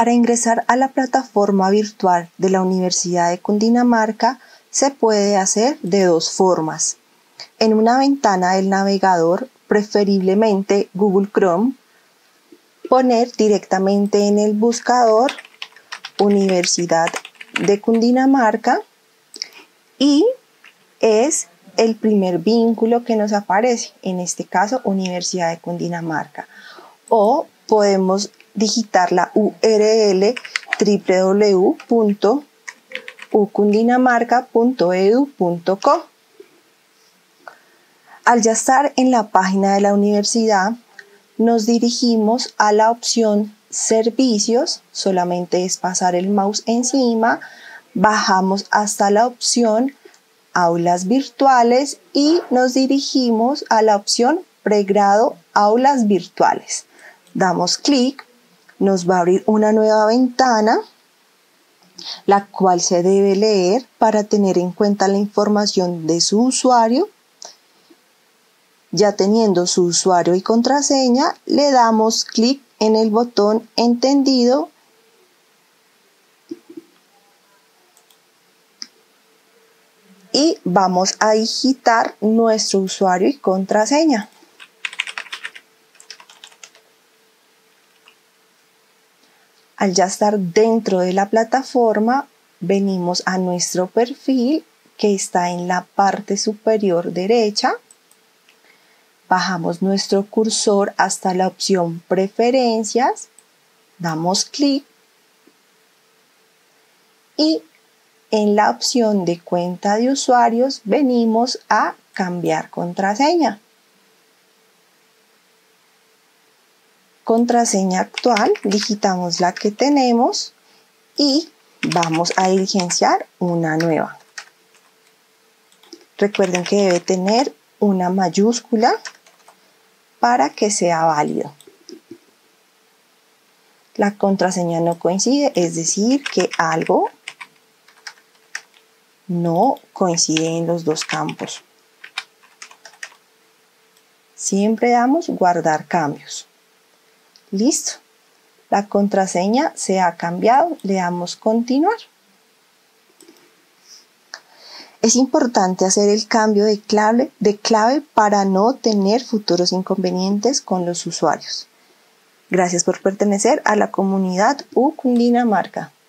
Para ingresar a la plataforma virtual de la Universidad de Cundinamarca se puede hacer de dos formas. En una ventana del navegador, preferiblemente Google Chrome, poner directamente en el buscador Universidad de Cundinamarca y es el primer vínculo que nos aparece, en este caso Universidad de Cundinamarca. O podemos digitar la URL www.ucundinamarca.edu.co. Al ya estar en la página de la universidad, nos dirigimos a la opción Servicios, solamente es pasar el mouse encima, bajamos hasta la opción Aulas virtuales y nos dirigimos a la opción Pregrado Aulas virtuales. Damos clic, nos va a abrir una nueva ventana, la cual se debe leer para tener en cuenta la información de su usuario. Ya teniendo su usuario y contraseña, le damos clic en el botón Entendido y vamos a digitar nuestro usuario y contraseña. Al ya estar dentro de la plataforma, venimos a nuestro perfil que está en la parte superior derecha. Bajamos nuestro cursor hasta la opción Preferencias, damos clic y en la opción de cuenta de usuarios venimos a cambiar contraseña. Contraseña actual, digitamos la que tenemos y vamos a diligenciar una nueva. Recuerden que debe tener una mayúscula para que sea válido. La contraseña no coincide, es decir, que algo no coincide en los dos campos. Siempre damos guardar cambios. Listo. La contraseña se ha cambiado, le damos continuar. Es importante hacer el cambio de clave para no tener futuros inconvenientes con los usuarios. Gracias por pertenecer a la comunidad UCundinamarca.